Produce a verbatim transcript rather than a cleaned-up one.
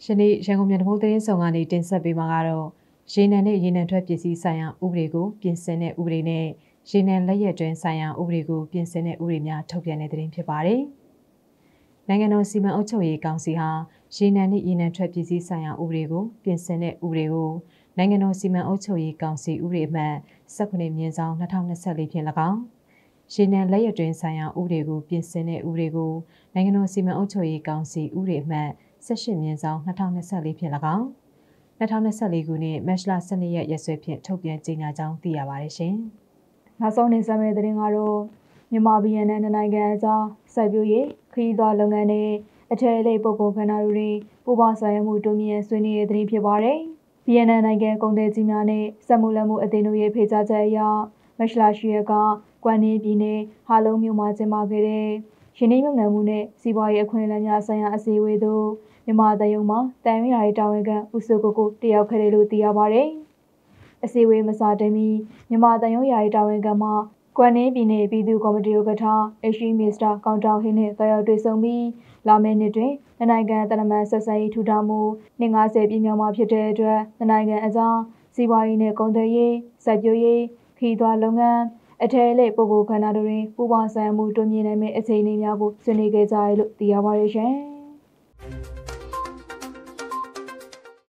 ရှင်နေ့ရန်ကုန်မြို့တမိုးသတင်းဆောင်ကနေတင်ဆက်ပေးမှာကတော့ရေနံနဲ့ရေနံထွက်ပစ္စည်းဆိုင်ရာဥပဒေကိုပြင်ဆင်တဲ့ဥပဒေနဲ့ရေနံလက်ရက်တွင်ဆိုင်ရာဥပဒေကိုပြင်ဆင်တဲ့ဥပဒေများထုတ်ပြန်တဲ့သတင်းဖြစ်ပါတယ်။နိုင်ငံတော်စီမံအုပ်ချုပ်ရေးကောင်စီဟာရေနံနဲ့ရေနံထွက်ပစ္စည်းဆိုင်ရာဥပဒေကိုပြင်ဆင်တဲ့ဥပဒေကိုနိုင်ငံတော်စီမံအုပ်ချုပ်ရေးကောင်စီဥပဒေအမှတ်၁၉မြင်းဆောင်၂၀၂၄ဖြင့်၎င်းရေနံလက်ရက်တွင်ဆိုင်ရာဥပဒေကိုပြင်ဆင်တဲ့ဥပဒေကိုနိုင်ငံတော်စီမံအုပ်ချုပ်ရေးကောင်စီဥပဒေအမှတ်၁၈မြင်းဆောင်၂၀၂၄ဖြင့်၎င်း၂၀၂၄ခုနှစ်မတ်လ၁၂ရက်ရက်စွဲဖြင့်ထုတ်ပြန်ကြေညာကြောင်းသိရပါတယ်ရှင်။နောက်ဆုံးနေဆက်မယ့်သတင်းကတော့မြန်မာပြည်နဲ့နိုင်ငံအကြားစိုက်ပျိုးရေးခရီးသွားလုပ်ငန်းနဲ့အထည်အလိပ်ပုဂ္ဂိုလ်ခန္ဓာတို့တွင်ပူးပေါင်းဆောင်ရွက်မှုတိုးမြင့်ဆွေးနွေးတဲ့သတင်းဖြစ်ပါတယ်။ ဗီယက်နမ်နိုင်ငံကုန်သည်ကြီးများနဲ့စက်မှုလက်မှုအသင်းတို့ရဲ့ဖိတ်ကြားချက်အရမတ်လ၈ရက်ကကွမ်နင်းပြည်နယ်ဟာလုံးမြို့မှာကျင်းပခဲ့တဲ့ရင်းနှီးမြှုပ်နှံမှုနဲ့စီးပွားရေးအခွင့်အလမ်းများဆိုင်ရာအစည်းအဝေးသို့မြန်မာသံရုံးမှတန်ရွေးရာတာဝန်ခံဦးစိုးကိုကိုတက်ရောက်ခဲ့တယ်လို့သိရပါတယ်။အစည်းအဝေးမစတင်မီမြန်မာသံရုံးရာတာဝန်ခံမှကွမ်နင်းပြည်နယ်ပြည်သူ့ကော်မတီဥက္ကဋ္ဌအရှိမစ္စတာကောင်တောင်ဟင်းနဲ့တက်ရောက်တွေ့ဆုံပြီးလာမယ့်နှစ်တွင်နိုင်ငံတနမန်ဆက်ဆံရေးထူထောင်မှုနှစ်၅၀ပြည့်မြောက်မှာဖြစ်တဲ့အတွက်နိုင်ငံအကြားစီးပွားရေးနဲ့ကုန်သွယ်ရေးစိုက်ပျိုးရေးခရီးသွားလုပ်ငန်းအထည်အလိပ်ပုဂ္ဂိုလ်ခန္ဓာတို့တွင်ပူးပေါင်းဆောင်ရွက်မှုတိုးမြင့်နိုင်မယ့်အခြေအနေများကိုဆွေးနွေးခဲ့ကြတယ်လို့သိရပါတယ်ရှင်။